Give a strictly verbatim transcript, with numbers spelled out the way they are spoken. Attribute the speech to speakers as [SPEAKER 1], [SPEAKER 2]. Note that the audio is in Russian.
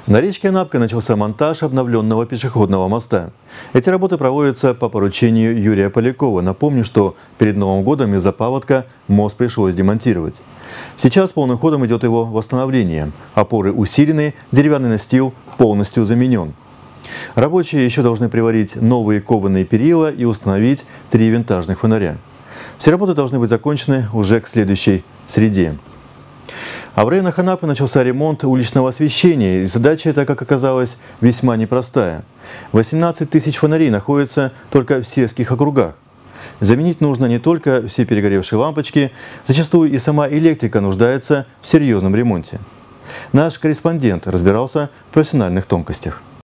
[SPEAKER 1] На речке Анапка начался монтаж обновленного пешеходного моста. Эти работы проводятся по поручению Юрия Полякова. Напомню, что перед Новым годом из-за паводка мост пришлось демонтировать. Сейчас полным ходом идет его восстановление. Опоры усилены, деревянный настил полностью заменен. Рабочие еще должны приварить новые кованые перила и установить три винтажных фонаря. Все работы должны быть закончены уже к следующей среде. А в районах Анапы начался ремонт уличного освещения, и задача эта, как оказалось, весьма непростая. восемнадцать тысяч фонарей находятся только в сельских округах. Заменить нужно не только все перегоревшие лампочки, зачастую и сама электрика нуждается в серьезном ремонте. Наш корреспондент разбирался в профессиональных тонкостях.